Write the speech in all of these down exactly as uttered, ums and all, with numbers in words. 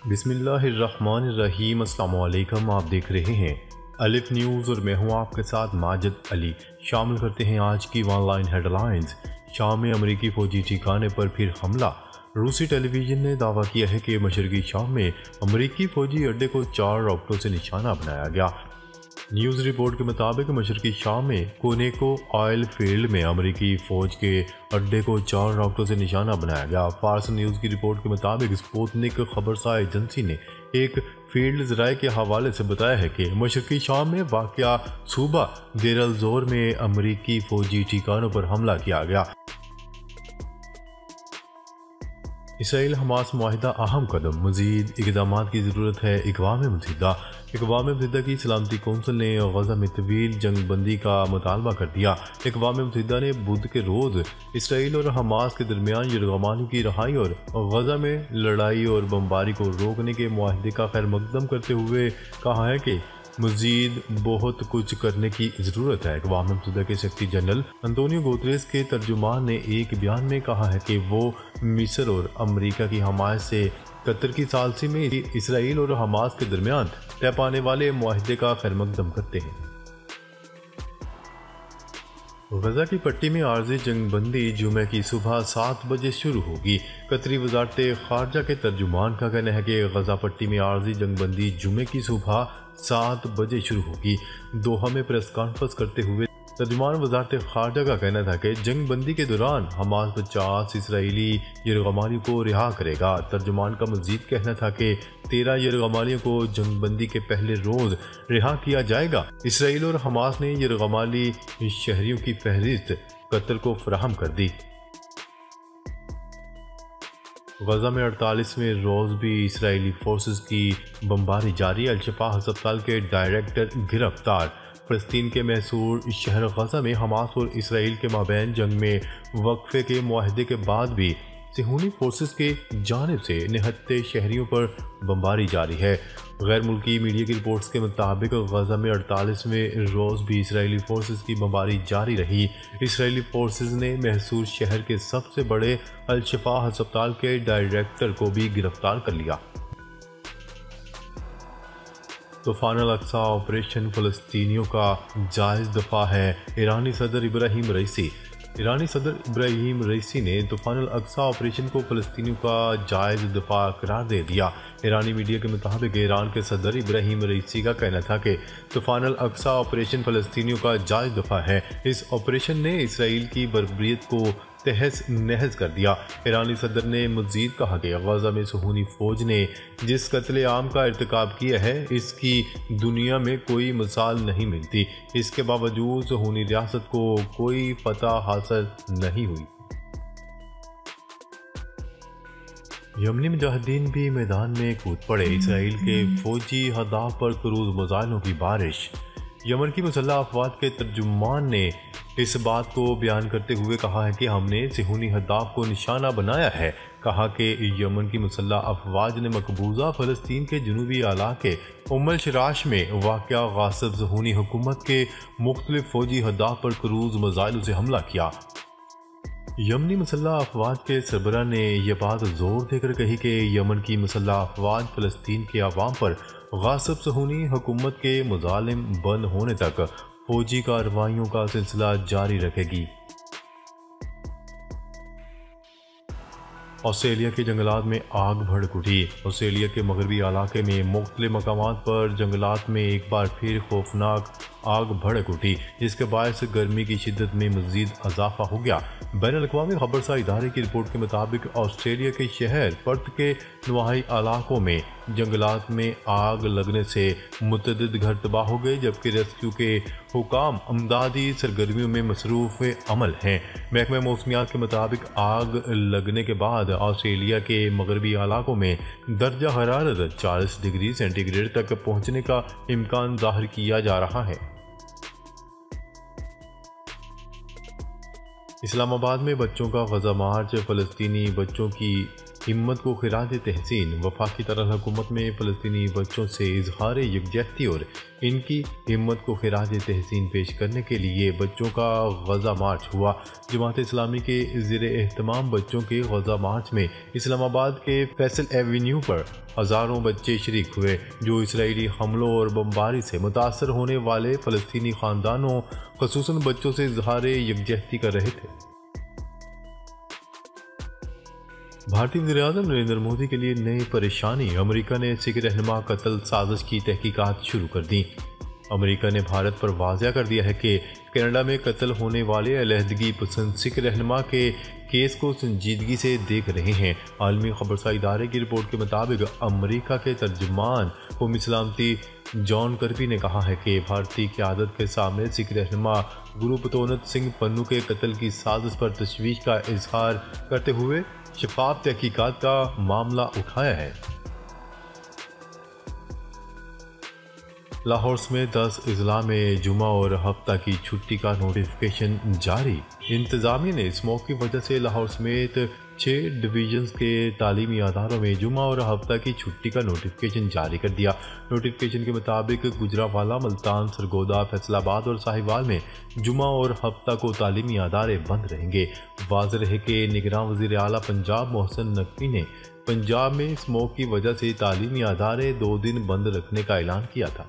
बिस्मिल्लाहिर्रहमानिर्रहीम। अस्सलाम वालेकुम। आप देख रहे हैं अलिफ न्यूज़ और मैं हूं आपके साथ माजिद अली। शामिल करते हैं आज की ऑनलाइन हेडलाइंस। शाम में अमरीकी फौजी ठिकाने पर फिर हमला। रूसी टेलीविज़न ने दावा किया है कि मशरकी शाम में अमरीकी फौजी अड्डे को चार रॉकेटों से निशाना बनाया गया। न्यूज़ रिपोर्ट के मुताबिक मशरकी शाम में कोनेको ऑयल फील्ड में अमरीकी फ़ौज के अड्डे को चार रॉकेटों से निशाना बनाया गया। फार्स न्यूज़ की रिपोर्ट के मुताबिक स्पुतनिक खबरसार एजेंसी ने एक फील्ड ज़राए के हवाले से बताया है कि मशरकी शाम में वाक़या सूबा देर अल ज़ोर में अमरीकी फ़ौजी ठिकानों पर हमला किया गया। इसराइल हमास मुआहिदा अहम कदम, मज़ीद इक़दाम की ज़रूरत है। अक़वाम मुत्तहिदा अक़वाम मुत्तहिदा की सलामती कौंसिल ने गज़ा में तवील जंग बंदी का मुतालबा कर दिया। अक़वाम मुत्तहिदा ने बुध के रोज़ इसराइल और हमास के दरमियान यरगमालियों की रहाई और गज़ा में लड़ाई और बमबारी को रोकने के मुआहदे का खैर मकदम करते हुए कहा है कि मज़ीद बहुत कुछ करने की ज़रूरत है। अक़वाम मुत्तहिदा के सेक्रेटरी जनरल अंतोनियो गुतेरेस के तर्जुमान ने एक बयान में कहा है कि वो मिस्र और अमरीका की हमायत से कतर की सालसी में इसराइल और हमास के दरमियान तय पाने वाले मुआहदे का खैर मकदम करते हैं। गजा की पट्टी में आर्जी जंग बंदी जुमे की सुबह सात बजे शुरू होगी। कतरी वजारत खारजा के तर्जुमान का कहना है कि गजा पट्टी में आर्जी जंग बंदी जुमे की सुबह सात बजे शुरू होगी। दोहा में प्रेस कॉन्फ्रेंस करते हुए तर्जुमान वजारत खारजा का कहना था कि जंग बंदी के दौरान हमास पचास इसराइली यरगमालियों को रिहा करेगा। तर्जुमान का मजीद कहना था कि तेरह यरगमालियों को जंग बंदी के पहले रोज रिहा किया जाएगा। इसराइल और हमास ने यरगमाली शहरियों की फहरिस्त कत्ल को फराहम कर दी। गजा में अड़तालीसवें रोज भी इसराइली फोर्सेस की बमबारी जारी। अल-शिफा अस्पताल के डायरेक्टर गिरफ्तार। फ़लस्तीन के महसूर शहर गजा में हमास और इसराइल के माबैन जंग में वक्फे के मुआहदे के बाद भी सिहूनी फोर्सेस के जानिब से निहत्ते शहरियों पर बमबारी जारी है। गैर मुल्की मीडिया की रिपोर्ट्स के मुताबिक गजा में अड़तालीसवें रोज़ भी इसराइली फोर्सेस की बमबारी जारी रही। इसराइली फोर्सेस ने महसूर शहर के सबसे बड़े अल-शिफा अस्पताल के डायरेक्टर को भी गिरफ्तार कर लिया। तूफ़ान अल-अक्सा ऑपरेशन फ़लस्तीनियों का जायज़ दफ़ा है। ईरानी सदर इब्राहिम रईसी ईरानी सदर इब्राहिम रईसी ने तूफ़ान अल-अक्सा ऑपरेशन को फ़लस्तीनियों का जायज़ दफ़ा करार दे दिया। ईरानी मीडिया के मुताबिक ईरान के सदर इब्राहिम रईसी का कहना था कि तूफ़ान अल-अक्सा ऑपरेशन फ़लस्तीनियों का जायज़ दफ़ा है। इस ऑपरेशन ने इसराइल की बर्बरियत को तहस नहस कर दिया। ईरानी सदर ने मज़ीद कहा कि गजा में सुहूनी फ़ौज ने जिस कत्ले आम का इर्तिकाब किया है इसकी दुनिया में कोई मिसाल नहीं मिलती। इसके बावजूद सुहूनी रियासत को कोई फतह हासिल नहीं हुई। यमनी मुजाहिदीन भी मैदान में कूद पड़े। इसराइल के फौजी अहदाफ पर क्रूज मिसाइलों की बारिश। यमन की मुसल्लह अफवाज के तर्जुमान ने इस बात को बयान करते हुए कहा है कि हमने सिहूनी अहदाफ को निशाना बनाया है। कहा कि यमन की मुसल्लह अफवाज ने मकबूजा फ़लस्तीन के जनूबी इलाके उम्मुल शराश में वाक़या गासिब सिहूनी हुकूमत के मुख्तलिफ फ़ौजी अहदाफ पर क्रूज मिसाइलों से हमला किया। यमनी मुसल्लह अफवाज के सरबरा ने यह बात जोर देकर कही कि यमन की मुसल्लह अफवाज फ़लस्तीन के अवाम पर गासिब सिहूनी हुकूमत के मुजालिम बंद होने तक फौजी कार्रवाइयों का सिलसिला जारी रखेगी। ऑस्ट्रेलिया के जंगलात में आग भड़क उठी। ऑस्ट्रेलिया के मगरबी इलाके में मुख्तलिफ मकामात पर जंगलात में एक बार फिर खौफनाक आग भड़क उठी, जिसके बायस गर्मी की शिद्दत में मजीद इजाफा हो गया। बैन अल-अक़वामी खबरसार इदारे की रिपोर्ट के मुताबिक ऑस्ट्रेलिया के शहर पर्थ के नवाही इलाकों में जंगलात में आग लगने से मुतअद्दिद घर तबाह हो गए, जबकि रेस्क्यू के हुकाम अमदादी सरगर्मियों में मसरूफ़ अमल हैं। महकमा मौसमियात के मुताबिक आग लगने के बाद ऑस्ट्रेलिया के मगरबी इलाकों में दर्जा हरारत चालीस डिग्री सेंटीग्रेड तक पहुँचने का इम्कान ज़ाहिर किया जा रहा है। इस्लामाबाद में बच्चों का गजा मार्च। फ़लस्तीनी बच्चों की हिम्मत को खिराज तहसीन। वफाकी तरह हुकूमत में फ़लस्तीनी बच्चों से इजहार यकजहती और इनकी हिम्मत को खिराज तहसीन पेश करने के लिए बच्चों का गज़ा मार्च हुआ। जमात इस्लामी के ज़ेरे एहतमाम बच्चों के गज़ा मार्च में इस्लामाबाद के फैसल एवेन्यू पर हज़ारों बच्चे शरीक हुए, जो इसराइली हमलों और बमबारी से मुतासर होने वाले फ़लस्तीनी ख़ानदानों ख़ुसूसन बच्चों से इजहार यकजहती कर रहे थे। भारतीय वज़ीर-ए-आज़म नरेंद्र मोदी के लिए नई परेशानी। अमेरिका ने सिख रहनुमा कत्ल साजिश की तहकीकात शुरू कर दी। अमेरिका ने भारत पर वाज़ेह कर दिया है कि कनाडा में कत्ल होने वाले अलहदगी पसंद सिख रहनुमा के केस को संजीदगी से देख रहे हैं। आलमी खबरसा इदारे की रिपोर्ट के मुताबिक अमेरिका के तर्जुमान कौमी सलामती जॉन कर्बी ने कहा है कि भारतीय क़यादत के सामने सिख रहनुमा गुरु पतौनत सिंह पन्नू के कत्ल की साजिश पर तशवीश का इजहार करते हुए शफाफ तहकीकात का मामला उठाया है। लाहौर में दस अजला में जुमा और हफ्ता की छुट्टी का नोटिफिकेशन जारी। इंतजामिया ने स्मोक की वजह से लाहौर समेत छः डिवीजन्स के तालीमी अदारों में जुमा और हफ्ता की छुट्टी का नोटिफिकेशन जारी कर दिया। नोटिफिकेशन के मुताबिक गुजरावाला, मुल्तान, सरगोदा, फैसलाबाद और साहिवाल में जुमा और हफ्ता को तालीमी अदारे बंद रहेंगे। वाज़ेह रहे कि निगरान वज़ीर आला पंजाब मोहसिन नकवी ने पंजाब में स्मोक की वजह से तालीमी अदारे दो दिन बंद रखने का ऐलान किया था।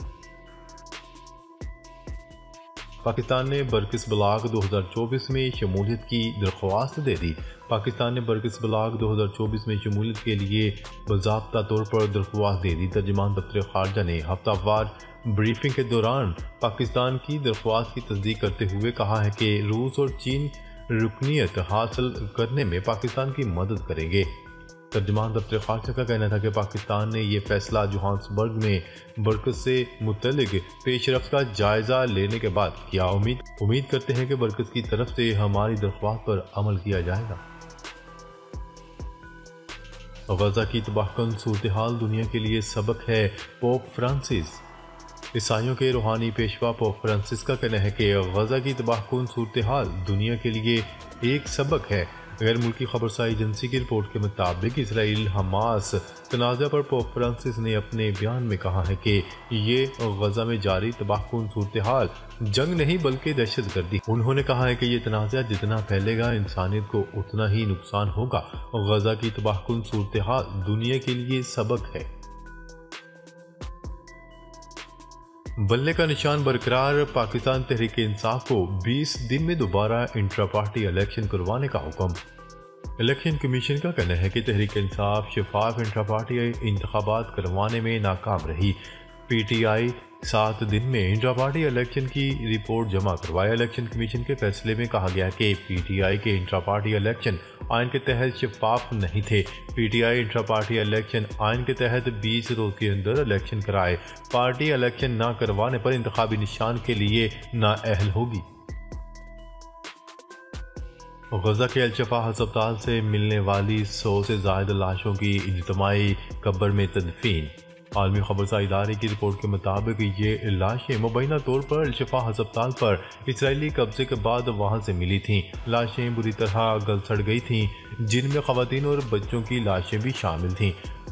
पाकिस्तान ने बरकिस ब्लॉक दो हज़ार चौबीस में शमूलियत की दरख्वास्त दे दी। पाकिस्तान ने बरकिस ब्लॉक दो हज़ार चौबीस में शमूलियत के लिए बाज़ाब्ता तौर पर दरख्वास्त दे दी। तर्जुमान दफ्तर खारजा ने हफ्तावार ब्रीफिंग के दौरान पाकिस्तान की दरख्वास्त की तस्दीक करते हुए कहा है कि रूस और चीन रुकनीत हासिल करने में पाकिस्तान की मदद करेंगे। तर्जुमान दफ्तर खारजा का कहना था कि पाकिस्तान ने यह फैसला जोहान्सबर्ग में बरकस से मुतल्लिक पेशरफ्त का जायजा लेने के बाद किया। उम्मीद उम्मीद करते हैं कि बरकस की तरफ से हमारी दरख्वास्त पर अमल किया जाएगा। गजा की तबाहकुन सूरत हाल दुनिया के लिए सबक है। Pope Francis. ईसाइयों के रूहानी पेशवा पोप फ्रांसिस का कहना है कि गजा की तबाहकुन सूरत हाल दुनिया के लिए एक सबक है। गैर मुल्की खबरसाई एजेंसी की रिपोर्ट के मुताबिक इसराइल हमास तनाज़ा पर पोप फ्रांसिस ने अपने बयान में कहा है कि ये गजा में जारी तबाहकुन सूरत हाल जंग नहीं बल्कि दहशत गर्दी। उन्होंने कहा है कि ये तनाज़ा जितना फैलेगा इंसानियत को उतना ही नुकसान होगा। गजा की तबाहकुन सूरत हाल दुनिया के लिए सबक है। बल्ले का निशान बरकरार। पाकिस्तान तहरीक इंसाफ को बीस दिन में दोबारा इंट्रा पार्टी इलेक्शन करवाने का हुक्म। इलेक्शन कमीशन का कहना है कि तहरीक इंसाफ शफाफ इंट्रा पार्टी इंतखाबात करवाने में नाकाम रही। पी टी आई सात दिन में इंट्रा पार्टी इलेक्शन की रिपोर्ट जमा करवाया। इलेक्शन कमीशन के फैसले में कहा गया कि पी टी आई के इंट्रा पार्टी इलेक्शन आइन के तहत शफाफ नहीं थे। P T I intra party election आइन के तहत बीस रोज के अंदर इलेक्शन कराए। पार्टी इलेक्शन ना करवाने पर इंतखाबी निशान के लिए नाअहल होगी। गजा के अलशफा अस्पताल से मिलने वाली सौ से ज्यादा लाशों की इज्तिमाई कब्र में तदफीन। आलमी खबरसा इदारे की रिपोर्ट के मुताबिक ये लाशें मुबैना तौर पर अलशफा अस्पताल पर इसराइली कब्जे के बाद वहां से मिली थीं। लाशें बुरी तरह गल सड़ गई थीं, जिनमें खवातीन और बच्चों की लाशें भी शामिल थीं।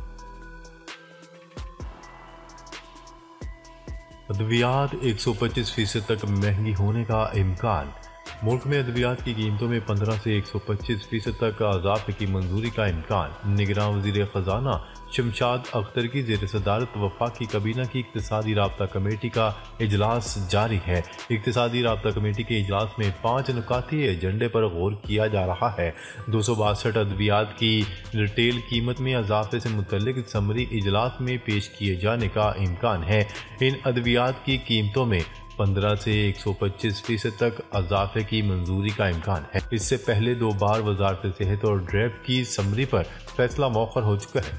अद्वियात एक सौ पच्चीस फीसद तक महंगी होने का इम्कान। मुल्क में अद्वियात की कीमतों में पंद्रह से एक सौ पच्चीस फीसद तक इजाफे की मंजूरी का इम्कान। निगरान वज़ीर ख़जाना शमशाद अख्तर की ज़ेर सदारत वफाकी काबीना की इक़्तिसादी राब्ता कमेटी का इजलास जारी है। इक़्तिसादी राब्ता कमेटी के इजलास में पाँच नुकाती एजेंडे पर गौर किया जा रहा है। दो सौ बासठ अद्वियात की रिटेल कीमत में इजाफे से मुतल्लिक समरी इजलास में पेश किए जाने का इम्कान है। इन अद्वियात की कीमतों में पंद्रह से एक सौ पच्चीस फीसद तक इजाफे की मंजूरी का इम्कान है। इससे पहले दो बार वजारत सेहत और ड्रेप की समरी पर फैसला मौखर हो चुका है।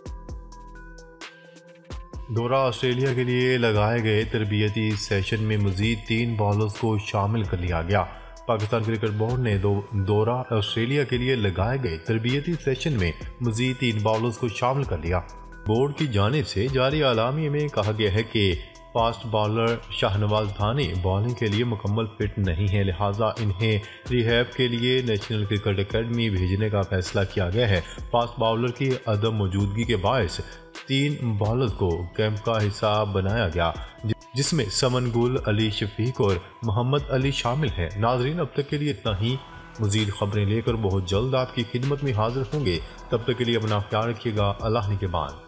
दौरा ऑस्ट्रेलिया के लिए लगाए गए तरबियती सेशन में मजीद तीन बॉलर्स को शामिल कर लिया गया। पाकिस्तान क्रिकेट बोर्ड ने दो दौरा ऑस्ट्रेलिया के लिए लगाए गए तरबियती सेशन में मजीद तीन बॉलर्स को शामिल कर लिया। बोर्ड की जानिब से जारी आलामी में कहा गया है कि fast bowler Shahnawaz Dahani bowling के लिए मुकम्मल फिट नहीं है, लिहाजा इन्हें रिहैब के लिए नेशनल क्रिकेट एकेडमी भेजने का फैसला किया गया है। फास्ट बॉलर की अदम मौजूदगी के बायस तीन बॉलर्स को कैंप का हिस्सा बनाया गया, जिसमें समन गुल, अली शफीक और मोहम्मद अली शामिल हैं। नाजरीन, अब तक के लिए इतना ही। मज़ीद खबरें लेकर बहुत जल्द आपकी खिदमत में हाजिर होंगे। तब तक के लिए अपना ख्याल रखिएगा। अल्लाह निगहबान।